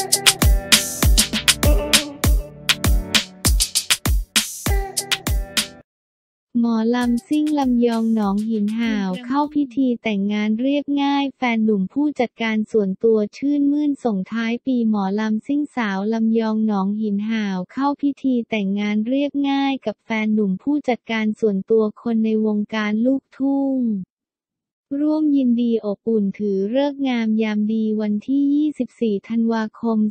หมอลำซิ่งลำยองหนองหินห่าวเข้าพิธีแต่งงานเรียบง่ายแฟนหนุ่มผู้จัดการส่วนตัวชื่นมื่นส่งท้ายปีหมอลำซิ่งสาวลำยองหนองหินห่าวเข้าพิธีแต่งงานเรียบง่ายกับแฟนหนุ่มผู้จัดการส่วนตัวคนในวงการลูกทุ่งร่วมยินดีอบอุ่นถือฤกษ์งามยามดีวันที่ 24 ธันวาคม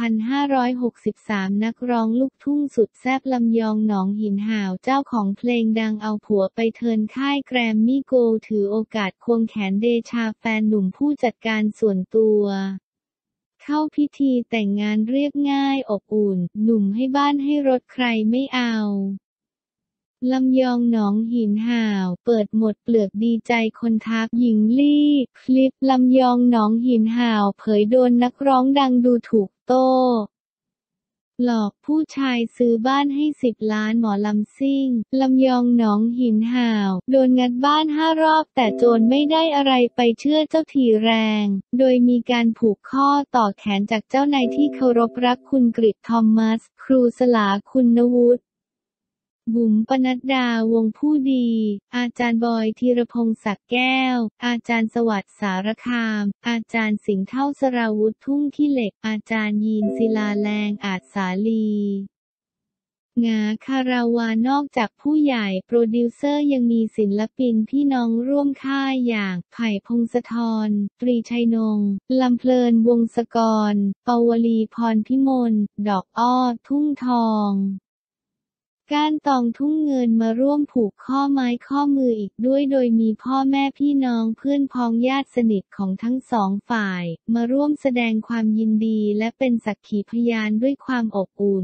2563 นักร้องลูกทุ่งสุดแซ่บลำยองหนองหินห่าวเจ้าของเพลงดังเอาผัวไปเทิร์นค่ายแกรมมี่โกลด์ถือโอกาสควงแขนเดชาแฟนหนุ่มผู้จัดการส่วนตัวเข้าพิธีแต่งงานเรียบง่ายอบอุ่นหนุ่มให้บ้านให้รถใครไม่เอาลำยองหนองหินห่าวเปิดหมดเปลือกดีใจคนทักหญิงลี่คลิปลำยองหนองหินห่าวเผยโดนนักร้องดังดูถูกโต้หลอกผู้ชายซื้อบ้านให้10 ล้านหมอลำซิ่งลำยองหนองหินห่าวโดนงัดบ้าน5 รอบแต่โจรไม่ได้อะไรไปเชื่อเจ้าถี่แรงโดยมีการผูกข้อต่อแขนจากเจ้านายที่เคารพรักคุณกฤษ ทอมัสครูสลาคุณวุฒิบุ๋มปนัดดาวงผู้ดีอาจารย์บอยธีรพงษ์ศักดิ์แก้วอาจารย์สวัสดิ์สารคามอาจารย์สิงห์เท่าสราวุธทุ่งขี้เหล็กอาจารย์ยีนศิลาแรงอาจสาลีงาคาราวานอกจากผู้ใหญ่โปรดิวเซอร์ยังมีศิลปินพี่น้องร่วมค่ายอย่างไผ่พงศธรตรีชัยนงค์ลำเพลินวงศกรปวลีพรพิมลดอกอ้อทุ่งทองก้านตองทุ่งเงินมาร่วมผูกข้อไม้ข้อมืออีกด้วยโดยมีพ่อแม่พี่น้องเพื่อนพ้องญาติสนิทของทั้งสองฝ่ายมาร่วมแสดงความยินดีและเป็นสักขีพยานด้วยความอบอุ่น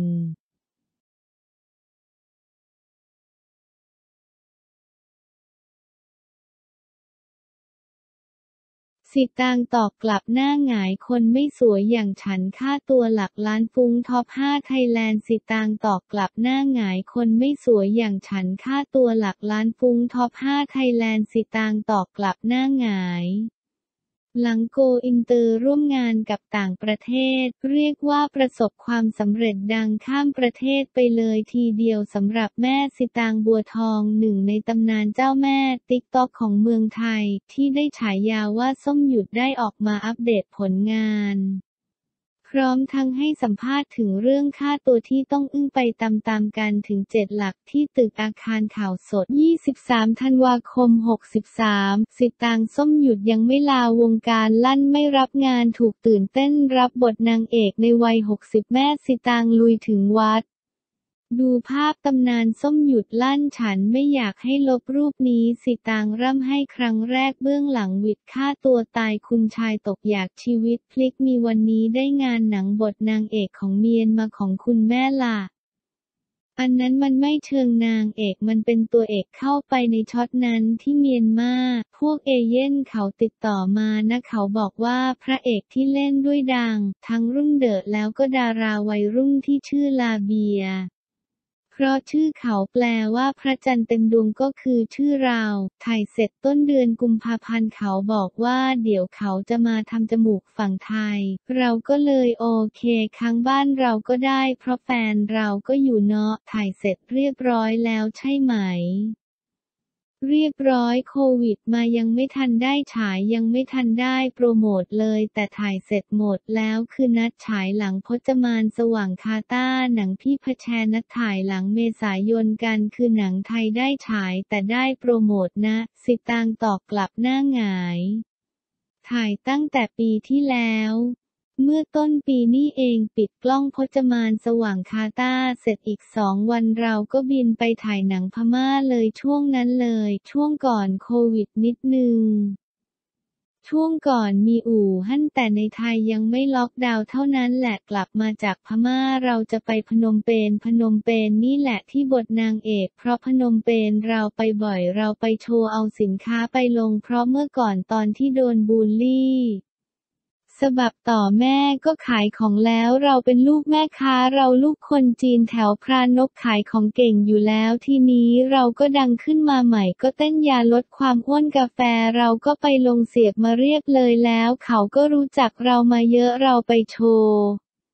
สิตางตอบกลับหน้าหงายคนไม่สวยอย่างฉันค่าตัวหลักล้านฟุ้งท็อป5ไทยแลนด์สิตางตอบกลับหน้าหงายคนไม่สวยอย่างฉันค่าตัวหลักล้านฟุ้งท็อป5ไทยแลนด์สิตางตอบกลับหน้าหงายหลังโกอินเตอร์ร่วมงานกับต่างประเทศเรียกว่าประสบความสำเร็จดังข้ามประเทศไปเลยทีเดียวสำหรับแม่สิตางบัวทองหนึ่งในตำนานเจ้าแม่ติ๊กต็อกของเมืองไทยที่ได้ฉายาว่าส้มหยุดได้ออกมาอัปเดตผลงานพร้อมทั้งให้สัมภาษณ์ถึงเรื่องค่าตัวที่ต้องอึ้งไปตามๆกันถึง7 หลักที่ตึกอาคารข่าวสด23 ธันวาคม 63สิตางส้มหยุดยังไม่ลาวงการลั่นไม่รับงานถูกตื่นเต้นรับบทนางเอกในวัย60แม่สิตางลุยถึงวัดดูภาพตำนานส้มหยุดลั่นฉันไม่อยากให้ลบรูปนี้สิตางร่ำให้ครั้งแรกเบื้องหลังหวิดฆ่าตัวตายคุณชายตกอยากชีวิตพลิกมีวันนี้ได้งานหนังบทนางเอกของเมียนมาของคุณแม่ล่ะอันนั้นมันไม่เชิงนางเอกมันเป็นตัวเอกเข้าไปในช็อตนั้นที่เมียนมาพวกเอเย่นเขาติดต่อมานะเขาบอกว่าพระเอกที่เล่นด้วยดังทั้งรุ่งเดอะแล้วก็ดาราวัยรุ่นที่ชื่อลาเบียเพราะชื่อเขาแปลว่าพระจันทร์เต็มดวงก็คือชื่อเราถ่ายเสร็จต้นเดือนกุมภาพันธ์เขาบอกว่าเดี๋ยวเขาจะมาทำจมูกฝั่งไทยเราก็เลยโอเคค้างบ้านเราก็ได้เพราะแฟนเราก็อยู่เนาะถ่ายเสร็จเรียบร้อยแล้วใช่ไหมเรียบร้อยโควิดมายังไม่ทันได้ฉายยังไม่ทันได้โปรโมทเลยแต่ถ่ายเสร็จหมดแล้วคือนัดฉายหลังพจมานสว่างคาต้าหนังพี่พแชร์นัดถ่ายหลังเมษายนกันคือหนังไทยได้ฉายแต่ได้โปรโมทนะสิตางตอบกลับหน้าหงายถ่ายตั้งแต่ปีที่แล้วเมื่อต้นปีนี้เองปิดกล้องพจมานสว่างคาต้าเสร็จอีก2 วันเราก็บินไปถ่ายหนังพม่าเลยช่วงนั้นเลยช่วงก่อนโควิดนิดนึงช่วงก่อนมีอู่ฮั่นแต่ในไทยยังไม่ล็อกดาวน์เท่านั้นแหละกลับมาจากพม่าเราจะไปพนมเปญนี่แหละที่บทนางเอกเพราะพนมเปญเราไปบ่อยเราไปโชว์เอาสินค้าไปลงเพราะเมื่อก่อนตอนที่โดนบูลลี่สบับต่อแม่ก็ขายของแล้วเราเป็นลูกแม่ค้าเราลูกคนจีนแถวพรานกขายของเก่งอยู่แล้วทีนี้เราก็ดังขึ้นมาใหม่ก็เต้นยาลดความอ้วนกาแฟเราก็ไปลงเสียบมาเรียบเลยแล้วเขาก็รู้จักเรามาเยอะเราไปโชว์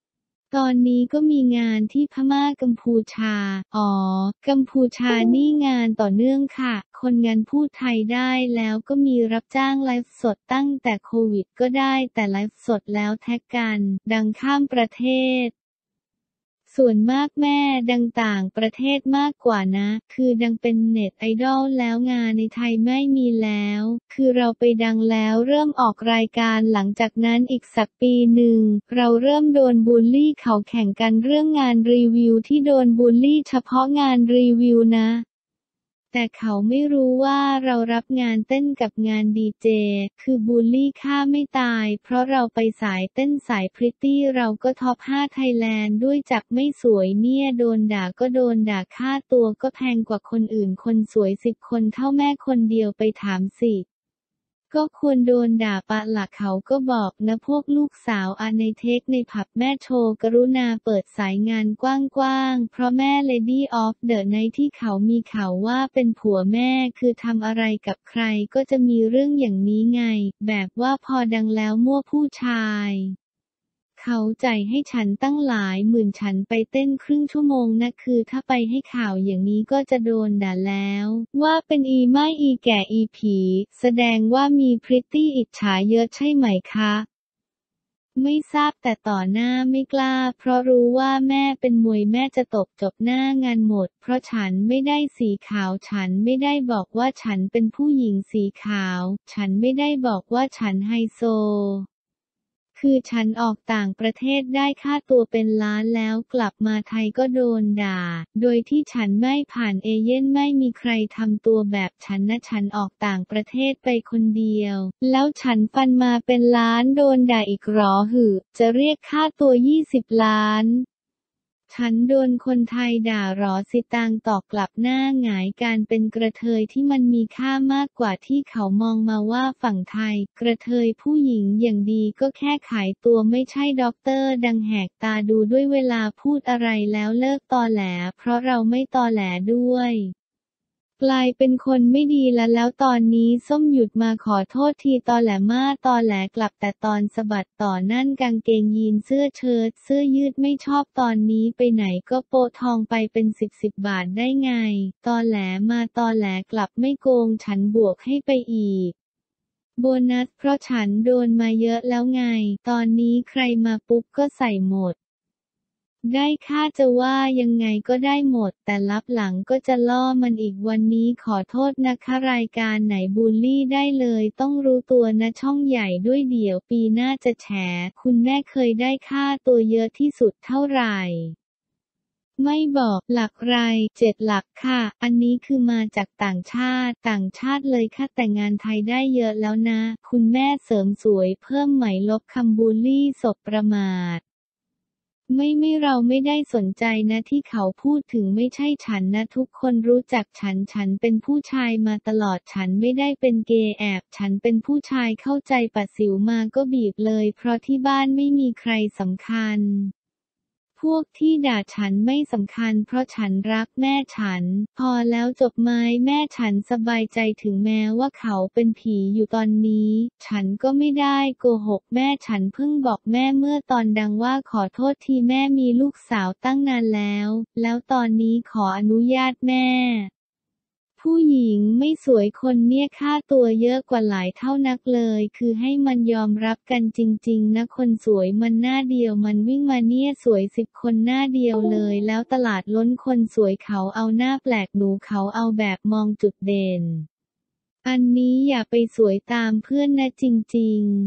ตอนนี้ก็มีงานที่พม่ากัมพูชา อ๋อ กัมพูชานี่งานต่อเนื่องค่ะ คนงานพูดไทยได้แล้วก็มีรับจ้างไลฟ์สดตั้งแต่โควิดก็ได้แต่ไลฟ์สดแล้วแท็กกัน ดังข้ามประเทศ ส่วนมากแม่ดังต่างประเทศมากกว่านะ คือดังเป็นเน็ตไอดอลแล้วงานในไทยไม่มีแล้ว คือเราไปดังแล้วเริ่มออกรายการหลังจากนั้นอีกสักปีหนึ่ง เราเริ่มโดนบูลลี่เขาแข่งกันเรื่องงานรีวิวที่โดนบูลลี่เฉพาะงานรีวิวนะ แต่เขาไม่รู้ว่าเรารับงานเต้นกับงานดีเจ คือบูลลี่ฆ่าไม่ตาย เพราะเราไปสายเต้นสายพริตตี้เราก็ท็อป 5 ไทยแลนด์ด้วยจากไม่สวยเนี่ยโดนด่าก็โดนด่าค่าตัวก็แพงกว่าคนอื่นคนสวย10 คนเท่าแม่คนเดียวไปถามสิ ก็ควรโดนด่าปะล่ะเขาก็บอกนะพวกลูกสาวในเทคในผับแม่โชว์กรุณาเปิดสายงานกว้างๆเพราะแม่ Lady of the Night ที่เขามีข่าวว่าเป็นผัวแม่คือทำอะไรกับใครก็จะมีเรื่องอย่างนี้ไง แบบว่าพอดังแล้วมั่วผู้ชายเขาจ่ายให้ฉันตั้งหลายหมื่นฉันไปเต้นครึ่งชั่วโมงนะคือถ้าไปให้ข่าวอย่างนี้ก็จะโดนด่าแล้วว่าเป็นอีไม่อีแก่อีผีแสดงว่ามีพริตตี้อิจฉาเยอะใช่ไหมคะไม่ทราบแต่ต่อหน้าไม่กล้าเพราะรู้ว่าแม่เป็นมวยแม่จะตบจบหน้างานหมดเพราะฉันไม่ได้สีขาวฉันไม่ได้บอกว่าฉันเป็นผู้หญิงสีขาวฉันไม่ได้บอกว่าฉันไฮโซคือฉันออกต่างประเทศได้ค่าตัวเป็นล้านแล้วกลับมาไทยก็โดนด่า โดยที่ฉันไม่ผ่านเอเย่นไม่มีใครทำตัวแบบฉันนะฉันออกต่างประเทศไปคนเดียว แล้วฉันฟันมาเป็นล้านโดนด่าอีกหรอหึจะเรียกค่าตัว20 ล้าน ฉันโดนคนไทยด่าหรอสิตางตอบกลับหน้าหงายการเป็นกระเทยที่มันมีค่ามากกว่าที่เขามองมาว่าฝั่งไทยกระเทยผู้หญิงอย่างดีก็แค่ขายตัวไม่ใช่ด็อกเตอร์ดังแหกตาดูด้วยเวลาพูดอะไรแล้วเลิกตอแหลเพราะเราไม่ตอแหลด้วยกลายเป็นคนไม่ดีแล้วตอนนี้ส้มหยุดมาขอโทษทีตอแหลมาตอแหลกลับแต่ตอนสะบัดต่อนั่นกางเกงยีนเสื้อเชิ้ตเสื้อยืดไม่ชอบตอนนี้ไปไหนก็โปะทองไปเป็น10บาทได้ไงตอแหลมาตอแหลกลับไม่โกงฉันบวกให้ไปอีกโบนัสเพราะฉันโดนมาเยอะแล้วไงตอนนี้ใครมาปุ๊บก็ใส่หมดได้ค่าจะว่ายังไงก็ได้หมดแต่ลับหลังก็จะล่อมันอีกวันนี้ขอโทษนะคะรายการไหนบูลลี่ได้เลยต้องรู้ตัวนะช่องใหญ่ด้วยเดี๋ยวปีหน้าจะแฉคุณแม่เคยได้ค่าตัวเยอะที่สุดเท่าไหร่ไม่บอกหลักราย7 หลักค่ะอันนี้คือมาจากต่างชาติเลยค่ะแต่งานไทยได้เยอะแล้วนะคุณแม่เสริมสวยเพิ่มไหมลบคำบูลลี่สบประมาทไม่เราไม่ได้สนใจนะที่เขาพูดถึงไม่ใช่ฉันนะทุกคนรู้จักฉันเป็นผู้ชายมาตลอดฉันไม่ได้เป็นเกย์ฉันเป็นผู้ชายเข้าใจปัดสิวมาก็บีบเลยเพราะที่บ้านไม่มีใครสำคัญพวกที่ด่าฉันไม่สำคัญเพราะฉันรักแม่ฉันพอแล้วจบไหมแม่ฉันสบายใจถึงแม้ว่าเขาเป็นผีอยู่ตอนนี้ฉันก็ไม่ได้โกหกแม่ฉันเพิ่งบอกแม่เมื่อตอนดังว่าขอโทษทีแม่มีลูกสาวตั้งนานแล้วตอนนี้ขออนุญาตแม่ผู้หญิงไม่สวยคนเนี่ยค่าตัวเยอะกว่าหลายเท่านักเลยคือให้มันยอมรับกันจริงๆนะคนสวยมันหน้าเดียวมันวิ่งมาเนี่ยสวย10 คนหน้าเดียวเลยแล้วตลาดล้นคนสวยเขาเอาหน้าแปลกหนูเขาเอาแบบมองจุดเด่นอันนี้อย่าไปสวยตามเพื่อนนะจริงๆ